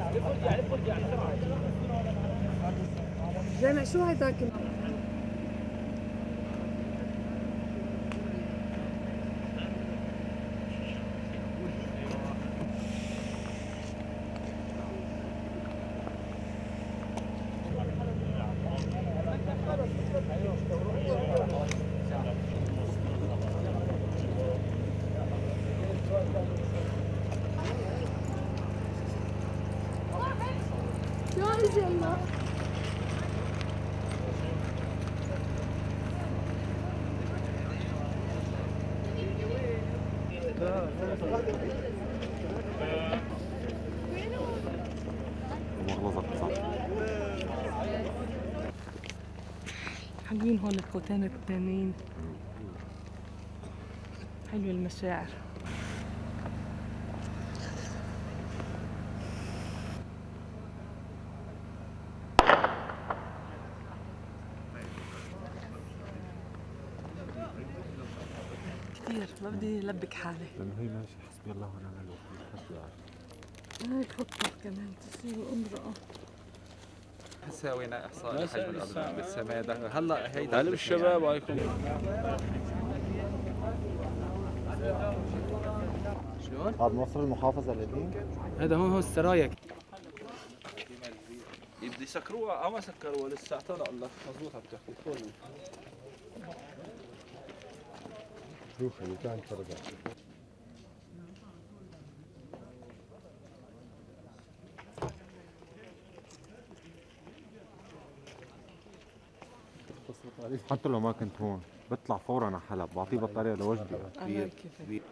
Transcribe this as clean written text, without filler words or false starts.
جامع شو هيداك؟ شو الجنة؟ مغلظة صح. حلوين هون الخوتين التانيين. حلوة المشاعر. كثير ما بدي لبك حالي. لأنه هي ماشي حسبي الله ونعم الوكيل. هاي خطة كمان تصير امرأة. سوينا احصاء لحجم الابناء بالسماده هلا هيدا هلا بالشباب عليكم. شلون؟ هذا مصر المحافظة القديم؟ هذا هون السرايا. بده يسكروها او ما سكروها لسه اقول لك مضبوطه بتحكي كل شوف اللي كان فرقة. حتى لو ما كنت هون بطلع فورا على حلب بعطيه بطارية لوجدي. الله يكفيك.